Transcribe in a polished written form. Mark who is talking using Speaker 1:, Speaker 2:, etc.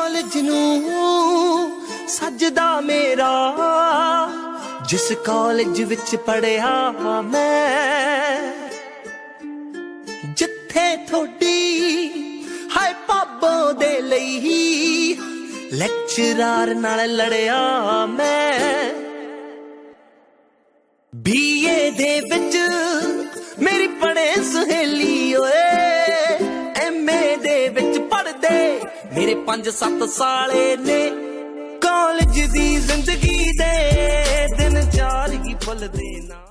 Speaker 1: College ਨੂੰ ਸਜਦਾ ਮੇਰਾ, ਜਿਸ ਕਾਲਜ ਵਿੱਚ ਪੜਿਆ ਮੈਂ, ਜਿੱਥੇ ਥੋੜੀ ਹਾਏ ਪਾਪੋ ਦੇ ਲਈ ਲੈਕਚਰਾਰ ਨਾਲ ਲੜਿਆ ਮੈਂ। ਬੀਏ ਦੇ ਵਿੱਚ ਮੇਰੀ ਪੜੇ ਸਹੇਲੀ ਓਏ, ਐਮਏ ਦੇ ਵਿੱਚ ਪੜਦੇ ਮੇਰੇ 5-7 ਸਾਲੇ ਨੇ। ਕਾਲਜ ਦੀ ਜ਼ਿੰਦਗੀ ਦੇ ਦਿਨ ਚਾਰ ਹੀ ਭੁੱਲਦੇ ਨਾ।